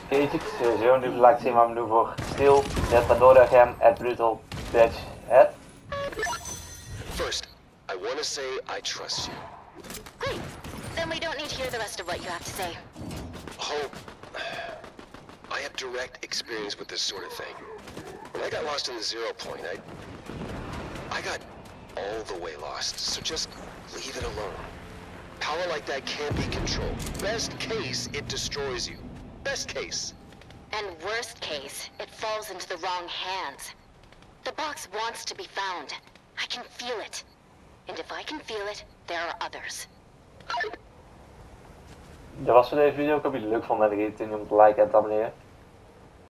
Cage sowieso nu like zien maar nu voor Steel, Retadora Gem, at Brutal, Bitch, het. First, I want to say I trust you. Great. Then we don't need to hear the rest of what you have to say. Hope, I have direct experience with this sort of thing. When I got lost in the 0 point, I got all the way lost, so just leave it alone. Power like that can't be controlled. Best case, it destroys you. Best case. And worst case, it falls into the wrong hands. The box wants to be found. I can feel it. And if I can feel it, there are others. Dat was voor deze video. Ik hoop dat jullie het leuk vonden en vergeten niet om te liken en te abonneren.